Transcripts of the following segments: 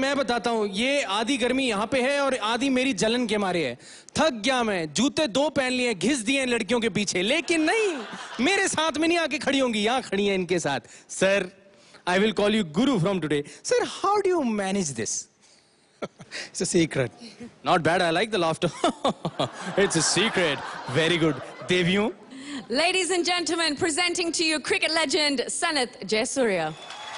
मैं बताता हूँ, ये आधी गर्मी यहाँ पे है और आधी मेरी जलन के मारे है। थक गया मैं, जूते 2 पहन लिए, घिस दिए लड़कियों के पीछे, लेकिन नहीं, मेरे साथ में नहीं आके खड़ी होंगी, यहाँ खड़ी है इनके साथ। Sir, I will call you Guru from today. Sir, how do you manage this? It's a secret. Not bad, I like the laughter. It's a secret. Very good. Devyun? Ladies and gentlemen, presenting to you cricket legend Sanath Jayasuriya.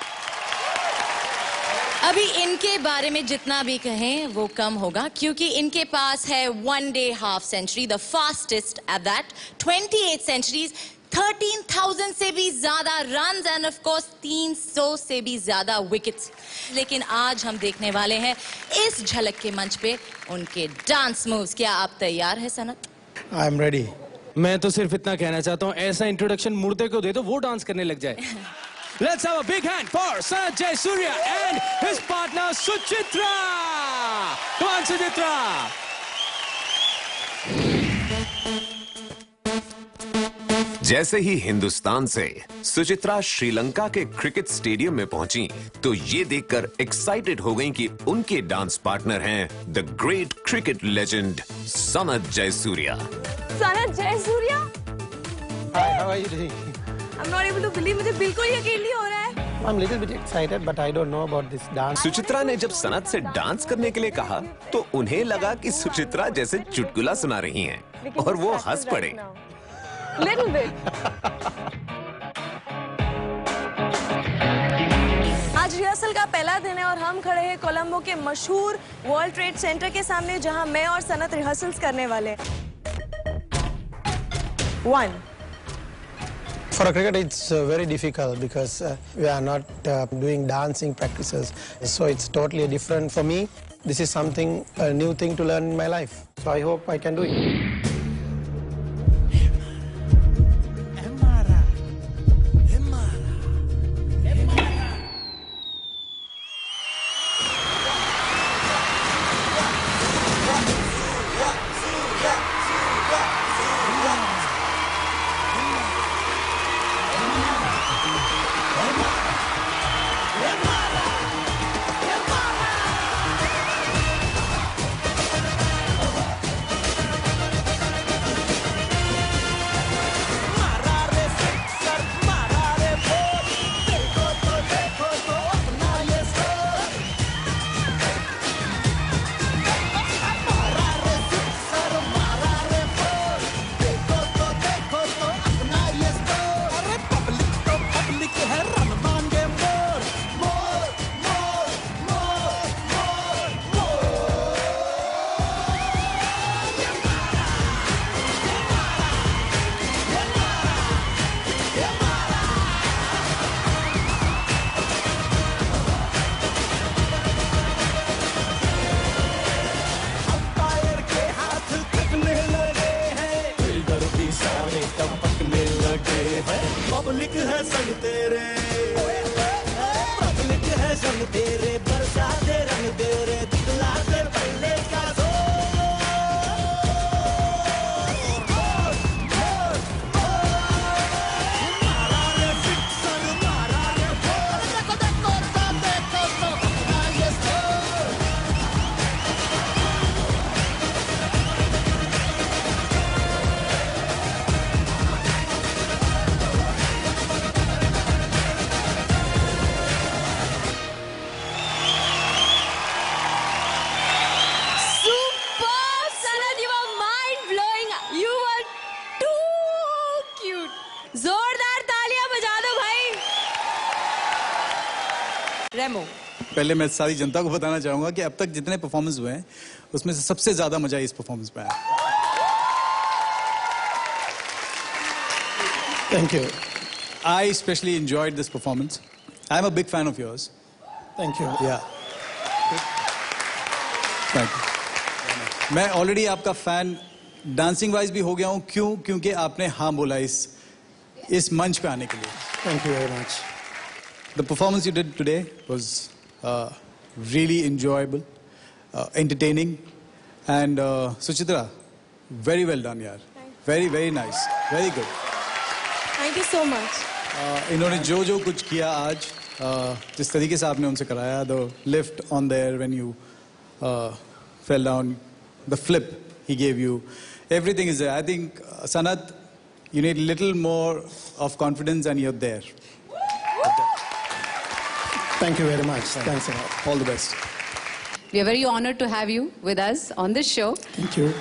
अभी इनके बारे में जितना भी कहें वो कम होगा, क्योंकि इनके पास है 1 day half century, the fastest at that, 28 centuries, 13,000 से भी ज्यादा रन्स एंड ऑफ कोर्स 300 से भी ज्यादा विकेट्स। लेकिन आज हम देखने वाले हैं इस झलक के मंच पे उनके डांस मूव्स। क्या आप तैयार हैं सनत? I am ready. मैं तो सिर्फ इतना कहना चाहता हूँ, ऐसा इंट्रोडक्शन मुर्दे को दे दो, वो डांस करने लग जाए। Let's have a big hand for Sanath Jayasuriya and his partner Suchitra. Come on, Suchitra. जैसे ही हिंदुस्तान से सुचित्रा श्रीलंका के क्रिकेट स्टेडियम में पहुंची तो ये देखकर एक्साइटेड हो गईं कि उनके डांस पार्टनर हैं the great cricket legend Sanath Jayasuriya. Sanath Jayasuriya? Hi, how are you doing? I'm not able to believe, मुझे बिल्कुल यकीन नहीं हो रहा है। I'm a little bit excited, but I don't know about this dance. Suchitra ने जब सनत से डांस करने के लिए कहा तो उन्हें लगा कि सुचित्रा जैसे चुटकुला सुना रही हैं और वो हंस पड़े। Little bit. आज रिहर्सल का पहला दिन है और हम खड़े हैं कोलंबो के मशहूर वर्ल्ड ट्रेड सेंटर के सामने, जहां मैं और सनत रिहर्सल्स करने वाले हैं। 1. For a cricket, it's very difficult because we are not doing dancing practices. So it's totally different for me. This is something, a new thing to learn in my life. So I hope I can do it. Public है संग तेरे, public है संग तेरे, बरसाते रंग तेरे, दिखलाते पल्ले का रेमो। पहले मैं सारी जनता को बताना चाहूंगा कि अब तक जितने परफॉर्मेंस हुए हैं उसमें से सबसे ज्यादा मजा इस परफॉर्मेंस में आया। Thank you. I especially enjoyed this performance. I'm a big fan of yours. Thank you. Yeah. Thank you. मैं ऑलरेडी आपका फैन डांसिंग वाइज भी हो गया हूँ। क्यों? क्योंकि आपने हाँ बोला इस मंच पे आने के लिए। Thank you very much. The performance you did today was really enjoyable, entertaining, and Suchitra, very well done, yaar. Very, very nice, very good. Thank you so much. इन्होंने जो कुछ किया आज जिस तरीके से आपने उनसे कराया, the lift on there when you fell down, the flip he gave you, everything is there. I think, Sanat, you need a little more of confidence and you're there. Thank you very much. Thanks a lot. All the best. We are very honored to have you with us on this show. Thank you.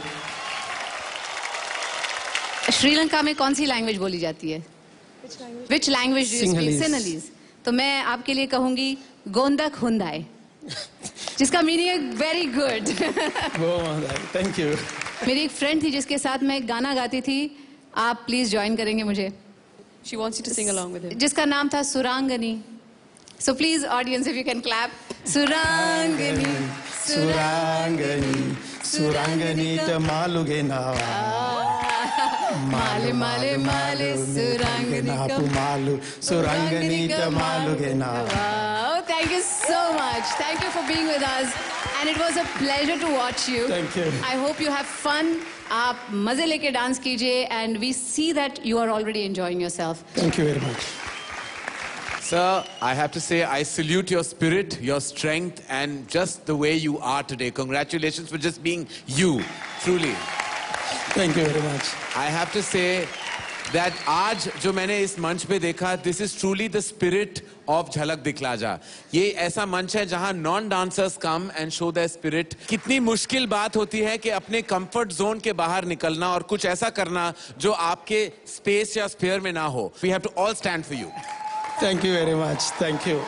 Sri Lanka में कौन सी language बोली जाती है? Which language do you speak? Sinhalese. Sinhalese. तो मैं आपके लिए कहूंगी गोंदक हुंदाई, जिसका मीनिंग है वेरी गुड. Thank you. मेरी एक फ्रेंड थी जिसके साथ मैं एक गाना गाती थी, आप प्लीज ज्वाइन करेंगे मुझे? She wants you to sing along with him. जिसका नाम था सुरांगनी. So please audience if you can clap. सुरांगनी, Surangani, Surangani ta maluge nawa. Male Male Male सुरांगनी Napu malu, Surangani ta maluge nawa. Wow, thank you so much. Thank you for being with us. And it was a pleasure to watch you. Thank you. I hope you have fun. आप मजे लेके dance कीजिए and we see that you are already enjoying yourself. Thank you very much. Sir, I have to say I salute your spirit, your strength, and just the way you are today. Congratulations for just being you, truly. Thank you very much. I have to say that आज जो मैंने इस मंच पे देखा, this is truly the spirit of झलक दिखला जा. ये ऐसा मंच है जहां non dancers come and show their spirit. कितनी मुश्किल बात होती है कि अपने कंफर्ट जोन के बाहर निकलना और कुछ ऐसा करना जो आपके स्पेस या स्फीयर में ना हो. We have to all stand for you. Thank you very much. Thank you.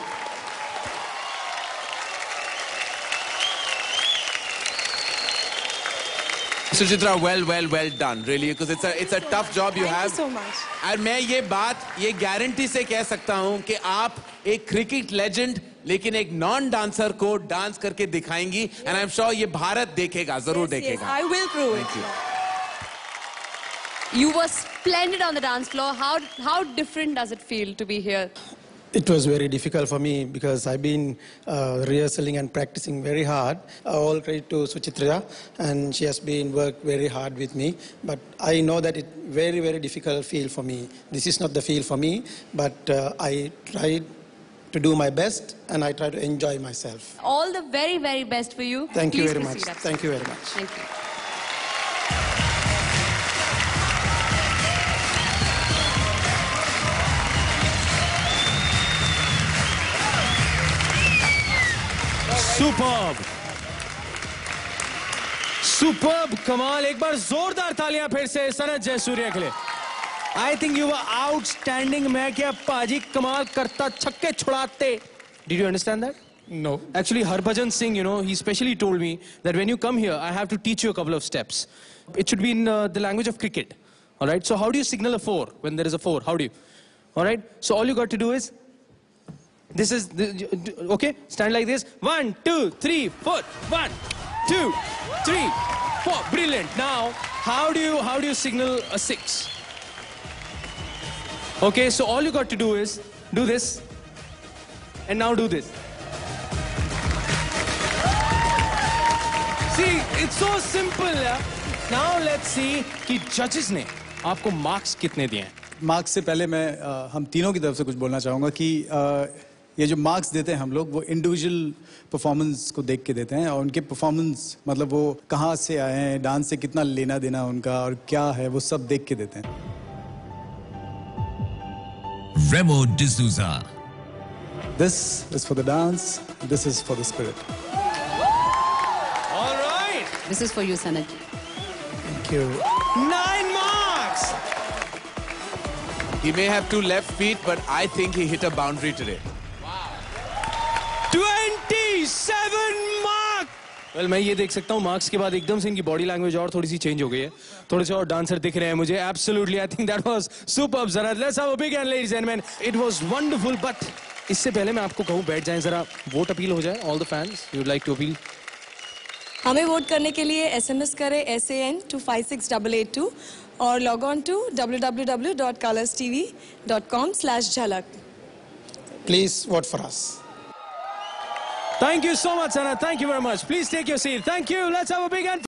Suchitra, well done, really, because it's a tough job you have. Thank you so much. और मैं ये गारंटी से कह सकता हूं कि आप एक क्रिकेट लेजेंड लेकिन एक नॉन डांसर को डांस करके दिखाएंगी, and I'm sure ये भारत देखेगा, जरूर देखेगा. I will prove it. Thank you. You were splendid on the dance floor. How different does it feel to be here? It was very difficult for me because I've been rehearsing and practicing very hard. All credit to Suchitra, and she has been worked very hard with me. But I know that it's very, very difficult field for me. This is not the field for me, but I tried to do my best and I try to enjoy myself. All the very, very best for you. Thank you Please very much. proceed, Akshay. Thank you very much. Thank you. Superb कमाल. एक बार जोरदार तालियां फिर से सनत जयसूर्या के लिए. I think you were outstanding. मैं क्या पाजी कमाल करता, छक्के छुड़ाते. Did you understand that? No. Actually, Harbhajan Singh, you know, he specially told me that when you come here, I have to teach you a couple of steps. It should be in the language of cricket. All right? So how do you signal a 4 when there is a 4? How do you? All right? So all you got to do is, this is, okay? Stand like this. 1, 2, 3, 4. 1, 2, 3, 4. Brilliant. Now, how do you signal a 6? Okay, so all you got to do is do this. And now do this. See, it's so simple. Yeah? Now let's see कि judges ने आपको marks कितने दिए हैं. Marks से पहले मैं हम तीनों की तरफ से कुछ बोलना चाहूँगा कि ये जो मार्क्स देते हैं हम लोग, वो इंडिविजुअल परफॉर्मेंस को देख के देते हैं और उनके परफॉर्मेंस, मतलब वो कहाँ से आए हैं, डांस से कितना लेना देना उनका और क्या है, वो सब देख के देते हैं. Remo D'Souza. This is for the dance, this is for the spirit. All right. This is for you, Sanat. Thank you. 9 marks. He may have 2 left feet, but I think he hit a boundary today. 27 marks. Well, मैं ये देख सकता हूँ marks के बाद एकदम से इनकी बॉडी लैंग्वेज और थोड़ी सी चेंज हो गई है. थोड़े से और डांसर दिख रहे हैं मुझे. Absolutely, I think that was superb. Zara, let's have a big hand, ladies and gentlemen. It was wonderful, but इससे पहले मैं आपको कहूँ बैठ जाएं जरा, वोट अपील हो जाए. All the fans, you would like to appeal? हमें वोट करने के लिए SMS करें SAN to 56882 और log on to www.colorstv.com/jhalak. Please vote for us. Thank you so much, Sana. Thank you very much. Please take your seat. Thank you. Let's have a big hand.